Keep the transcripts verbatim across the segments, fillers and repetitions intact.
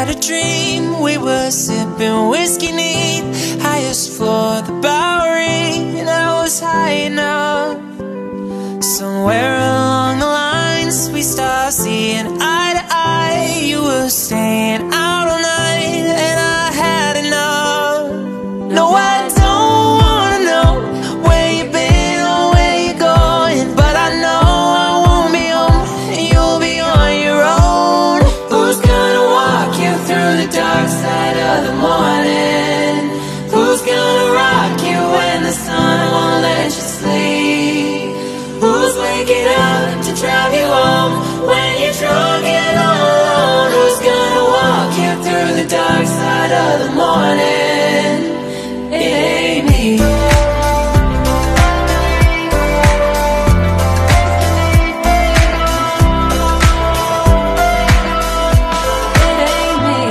had a dream. We were sipping whiskey neat, highest floor, the Bowery, and I was high enough. Somewhere along the lines we started seeing eye to eye. You were staying out all night and I had enough. No, I don't wanna know where you've been or where you're going, but I know I won't be home and you'll be on your own. Who's gonna walk you through the dark side of the morning? Who's gonna rock you when the sun won't let you sleep? Who's waking up to drive you home when you're drunk and all alone? Who's gonna walk you through the dark side of the morning? It ain't me. It ain't me.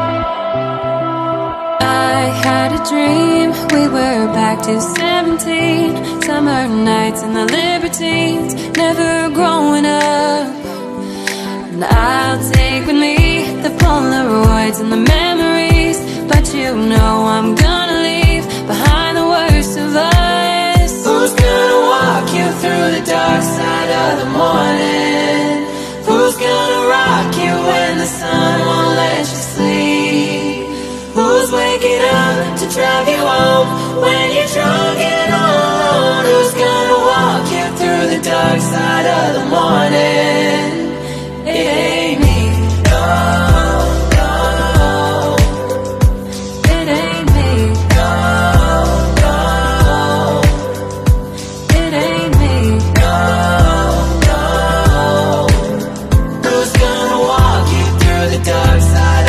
I had a dream, we were back to seventeen. Summer nights and the libertines, never growing up. And I'll take with me the Polaroids and the memories, but you know I'm gonna leave behind the worst of us. Who's gonna walk you through the dark side of the morning? Who's gonna rock you when the sun won't let you sleep? Who's waking up to drive you home when you're drunk and all alone? Who's gonna walk you through the dark side of the morning? It ain't me. No, no. It ain't me. No, no. It ain't me. No, no. Who's gonna walk you through the dark side